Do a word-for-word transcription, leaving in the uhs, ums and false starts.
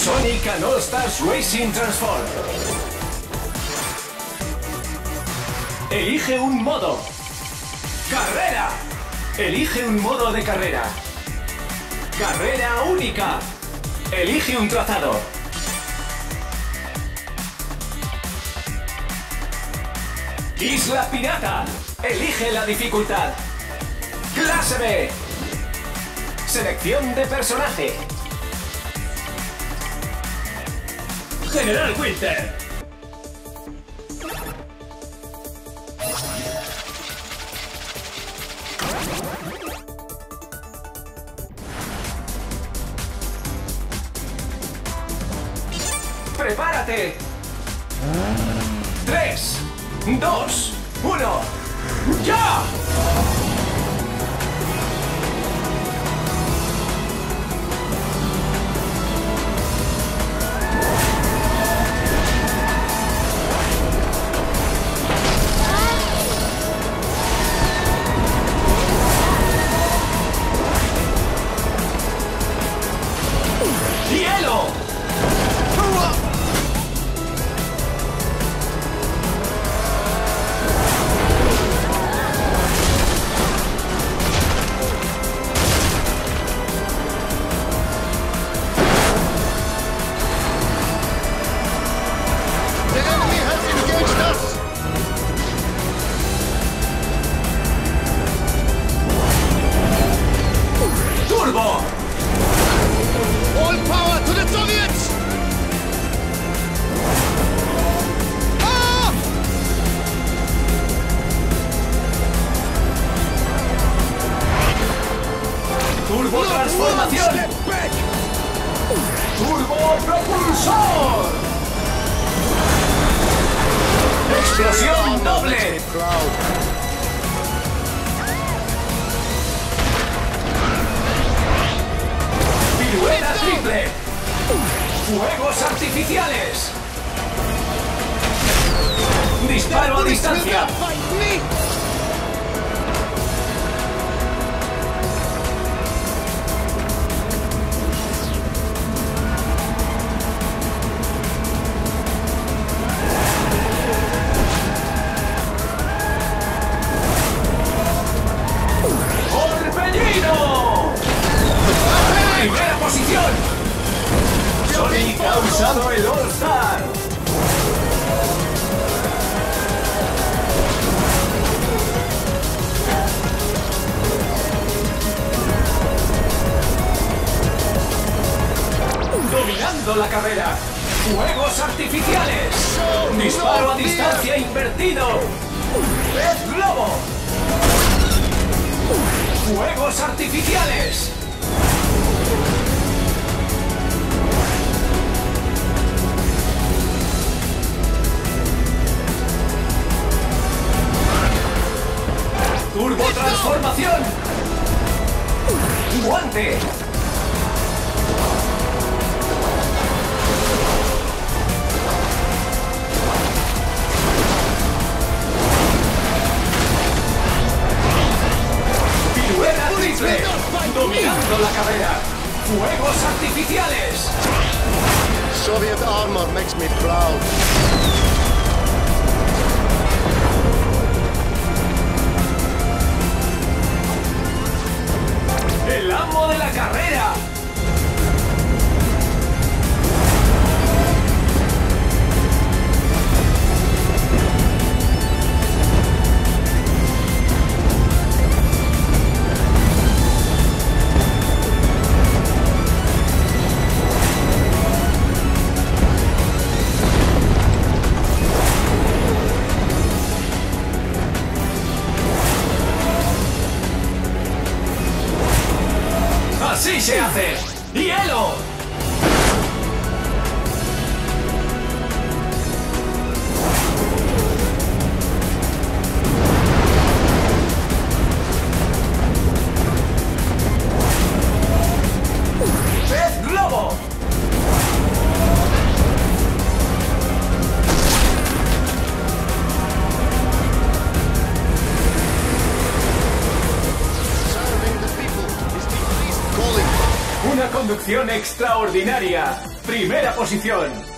Sonic and All Stars Racing Transform. Elige un modo. ¡Carrera! Elige un modo de carrera. ¡Carrera única! Elige un trazado. Isla Pirata. Elige la dificultad. Clase B. Selección de personaje. General Winter. ¡Prepárate! Tres, dos, uno, ¡ya! ¡Hielo! ¡Turbo! All power to the Soviets! Ah! ¡Turbo transformación! ¡Turbo propulsor! ¡Explosión doble! ¡Pirueta triple! ¡Fuegos artificiales! ¡Disparo a distancia! ¡Torbellino! ¡Primera posición! Sonic ha usado el All-Star. Dominando la carrera. ¡Fuegos artificiales! ¡Disparo a distancia invertido! ¡Pez globo! ¡Fuegos artificiales! ¡Turbo transformación! ¡Guante! ¡Pirueta triple! ¡Dominando la carrera! ¡Fuegos artificiales! Soviet armor makes me proud. ¡El amo de la carrera! ¡Así se hace! Aceleración extraordinaria. Primera posición.